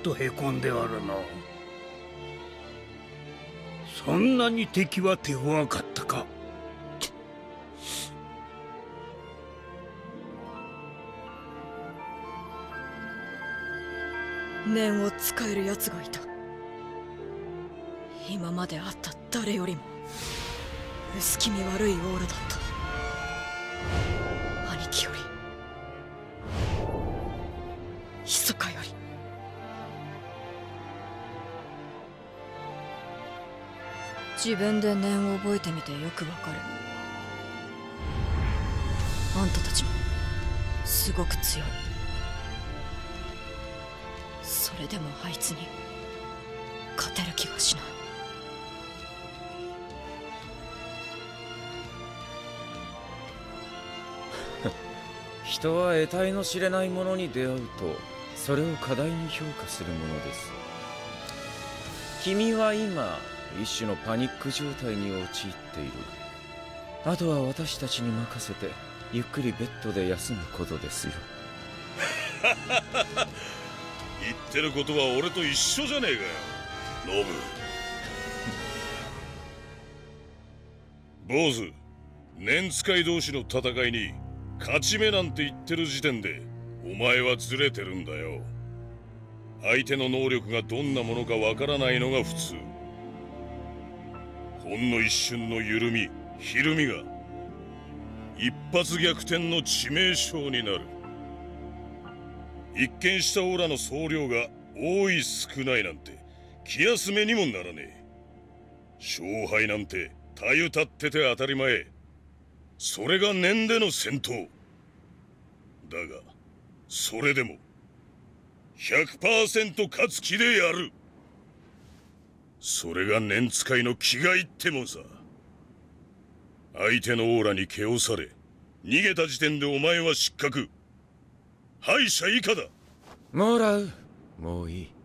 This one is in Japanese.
とへこんでおるの。そんなに敵は手強かったか。 念を使える奴がいた。今まで会った誰よりも薄気味悪いオーラだった。兄貴より密かより。自分で念を覚えてみてよくわかる。あんたたちもすごく強い。それでもあいつに勝てる気がしない。 人は得体の知れないものに出会うとそれを過大に評価するものです。君は今一種のパニック状態に陥っている。あとは私たちに任せてゆっくりベッドで休むことですよ。 言ってることは俺と一緒じゃねえかよ、ノブ。坊主、念使い同士の戦いに勝ち目なんて言ってる時点でお前はずれてるんだよ。相手の能力がどんなものかわからないのが普通。ほんの一瞬の緩み、ひるみが一発逆転の致命傷になる。一見したオーラの総量が多い少ないなんて気休めにもならねえ。勝敗なんてたゆたってて当たり前。それが念での戦闘だが、それでも 100% 勝つ気でやる。それが念使いの気概ってもんさ。相手のオーラに気をされ逃げた時点でお前は失格、敗者以下だ。 もらう。もういい。